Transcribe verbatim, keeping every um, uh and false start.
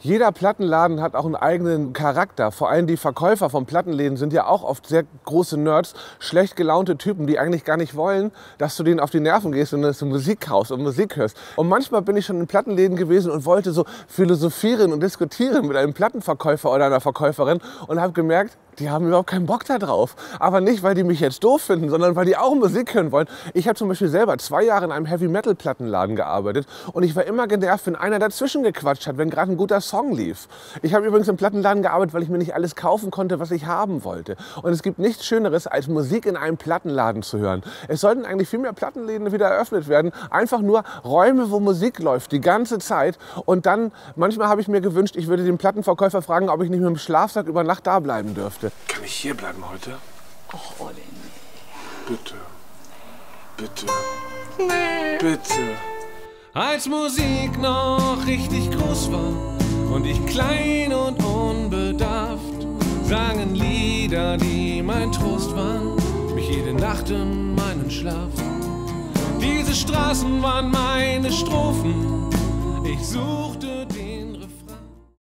Jeder Plattenladen hat auch einen eigenen Charakter. Vor allem die Verkäufer von Plattenläden sind ja auch oft sehr große Nerds, schlecht gelaunte Typen, die eigentlich gar nicht wollen, dass du denen auf die Nerven gehst und dass du Musik kaufst und Musik hörst. Und manchmal bin ich schon in Plattenläden gewesen und wollte so philosophieren und diskutieren mit einem Plattenverkäufer oder einer Verkäuferin und habe gemerkt, die haben überhaupt keinen Bock da drauf. Aber nicht, weil die mich jetzt doof finden, sondern weil die auch Musik hören wollen. Ich habe zum Beispiel selber zwei Jahre in einem Heavy-Metal-Plattenladen gearbeitet und ich war immer genervt, wenn einer dazwischen gequatscht hat, wenn gerade ein guter Song lief. Ich habe übrigens im Plattenladen gearbeitet, weil ich mir nicht alles kaufen konnte, was ich haben wollte. Und es gibt nichts Schöneres, als Musik in einem Plattenladen zu hören. Es sollten eigentlich viel mehr Plattenläden wieder eröffnet werden. Einfach nur Räume, wo Musik läuft, die ganze Zeit. Und dann, manchmal habe ich mir gewünscht, ich würde den Plattenverkäufer fragen, ob ich nicht mit dem Schlafsack über Nacht da bleiben dürfte. Kann ich hier bleiben heute? Och, Olli, nee. Bitte. Bitte. Nee. Bitte. Als Musik noch richtig groß war und ich klein und unbedarft, sangen Lieder, die mein Trost waren, mich jede Nacht in meinen Schlaf. Diese Straßen waren meine Strophen, ich suchte